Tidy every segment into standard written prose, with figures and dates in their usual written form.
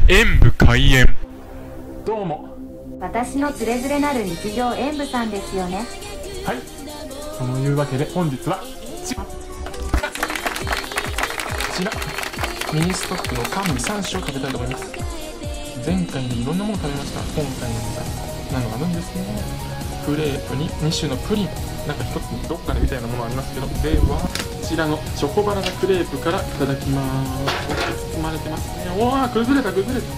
演武開演。どうも。 私のつれづれなる日常演武さんですよね。 はい。そのいうわけで本日はこちらミニストップの甘味3種を食べたいと思います。前回にいろんなもの食べました。今回のなのがあるんですね。クレープに2種のプリン、なんか一つどっかでみたいなものありますけど、ではこちらのチョコバナナクレープからいただきます。包まれてますね。おー、崩れた崩れた。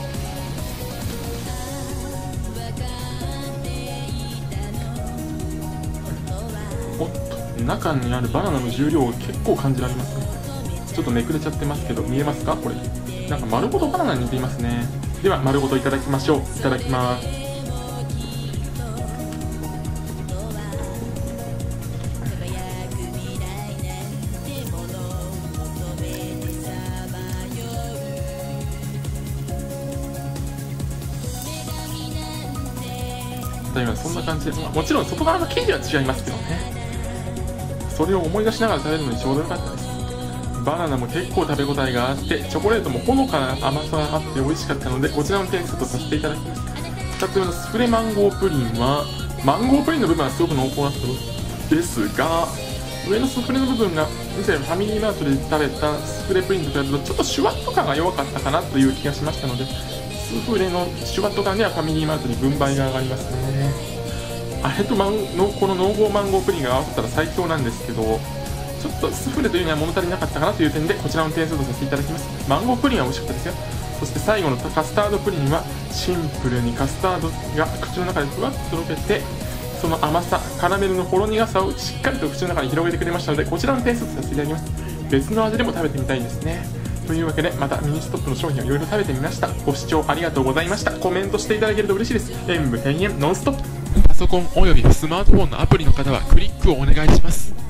おっと、中にあるバナナの重量が結構感じられますね。ちょっとめくれちゃってますけど、見えますかこれ。なんか丸ごとバナナに似ていますね。では丸ごといただきましょう。いただきます。そんな感じで、もちろん外側の生地は違いますけどね。それを思い出しながら食べるのにちょうどよかったです。バナナも結構食べ応えがあって、チョコレートもほのかな甘さがあって美味しかったので、こちらの点数とさせていただきます。2つ目のスフレマンゴープリンは、マンゴープリンの部分はすごく濃厚なことですが、上のスフレの部分が以前ファミリーマートで食べたスフレプリンと比べるとちょっとシュワッと感が弱かったかなという気がしましたので、スフレのシュワッと感ではファミリーマートに軍配が上がりますね。あれとこの濃厚マンゴープリンが合わせたら最強なんですけど、ちょっとスフレというには物足りなかったかなという点でこちらの点数とさせていただきます。マンゴープリンは美味しかったですよ。そして最後のカスタードプリンはシンプルにカスタードが口の中でふわっととろけて、その甘さ、カラメルのほろ苦さをしっかりと口の中に広げてくれましたので、こちらの点数とさせていただきます。別の味でも食べてみたいですね。というわけでまたミニストップの商品をいろいろ食べてみました。ご視聴ありがとうございました。コメントしていただけると嬉しいです。演武閉園ノンストップ。パソコンおよびスマートフォンのアプリの方はクリックをお願いします。